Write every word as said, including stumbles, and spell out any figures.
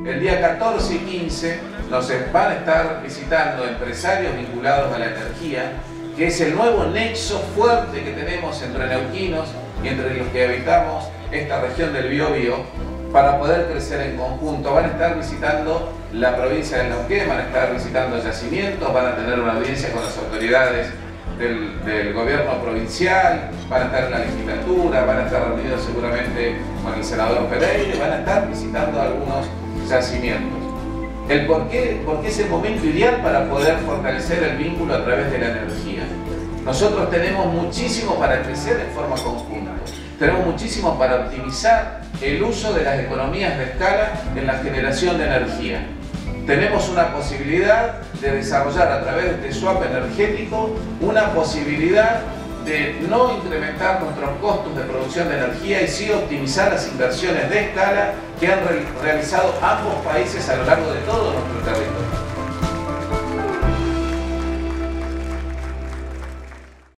El día catorce y quince nos van a estar visitando empresarios vinculados a la energía, que es el nuevo nexo fuerte que tenemos entre neuquinos y entre los que habitamos esta región del Biobío, para poder crecer en conjunto. Van a estar visitando la provincia de Neuquén, van a estar visitando yacimientos, van a tener una audiencia con las autoridades del, del gobierno provincial, van a estar en la legislatura, van a estar reunidos seguramente con el senador Pereira, van a estar visitando algunos yacimientos. El por qué, por qué es el momento ideal para poder fortalecer el vínculo a través de la energía. Nosotros tenemos muchísimo para crecer en forma conjunta. Tenemos muchísimo para optimizar el uso de las economías de escala en la generación de energía. Tenemos una posibilidad de desarrollar a través de este swap energético una posibilidad de no incrementar nuestros costos de producción de energía y sí optimizar las inversiones de escala que han re realizado ambos países a lo largo de todo